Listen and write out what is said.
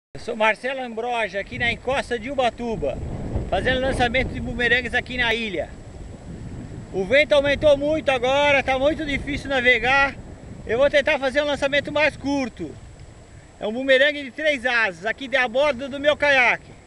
Eu sou Marcelo Ambroja, aqui na encosta de Ubatuba, fazendo lançamento de bumerangues aqui na ilha. O vento aumentou muito agora, está muito difícil navegar. Eu vou tentar fazer um lançamento mais curto. É um bumerangue de 3 asas, aqui a bordo do meu caiaque.